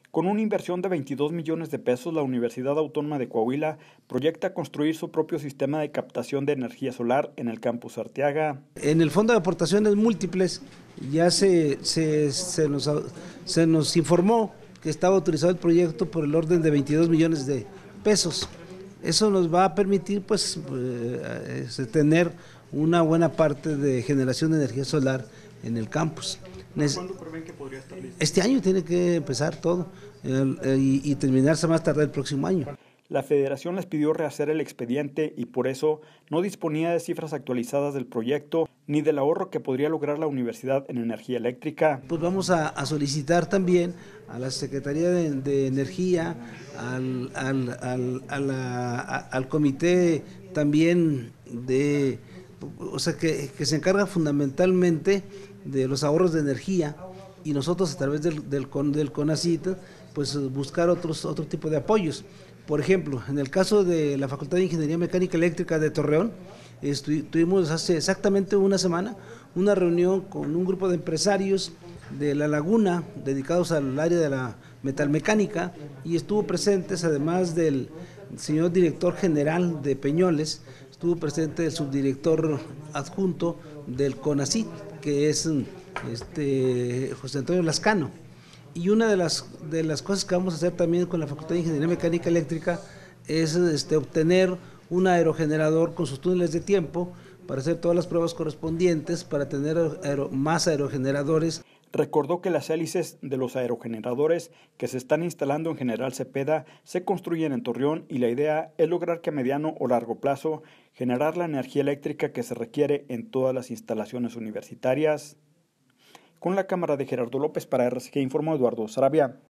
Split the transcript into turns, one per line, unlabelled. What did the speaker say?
Con una inversión de 22 millones de pesos, la Universidad Autónoma de Coahuila proyecta construir su propio sistema de captación de energía solar en el campus Arteaga.
En el Fondo de Aportaciones Múltiples ya se nos informó que estaba autorizado el proyecto por el orden de 22 millones de pesos. Eso nos va a permitir tener una buena parte de generación de energía solar en el campus.
¿Cuándo prevén que podría estar listo?
Este año tiene que empezar todo y terminarse más tarde el próximo año.
La Federación les pidió rehacer el expediente y por eso no disponía de cifras actualizadas del proyecto ni del ahorro que podría lograr la universidad en energía eléctrica.
Pues vamos a solicitar también a la Secretaría de Energía, al comité también que se encarga fundamentalmente de los ahorros de energía, y nosotros a través del CONACYT pues buscar otro tipo de apoyos. Por ejemplo, en el caso de la Facultad de Ingeniería Mecánica Eléctrica de Torreón, tuvimos hace exactamente una semana una reunión con un grupo de empresarios de La Laguna dedicados al área de la metalmecánica, y estuvo presentes, además del señor director general de Peñoles, estuvo presente el subdirector adjunto del CONACYT, que es José Antonio Lascano. Y una de las cosas que vamos a hacer también con la Facultad de Ingeniería Mecánica Eléctrica es obtener un aerogenerador con sus túneles de tiempo para hacer todas las pruebas correspondientes para tener más aerogeneradores.
Recordó que las hélices de los aerogeneradores que se están instalando en General Cepeda se construyen en Torreón y la idea es lograr que a mediano o largo plazo generar la energía eléctrica que se requiere en todas las instalaciones universitarias. Con la cámara de Gerardo López para RCG informó Eduardo Sarabia.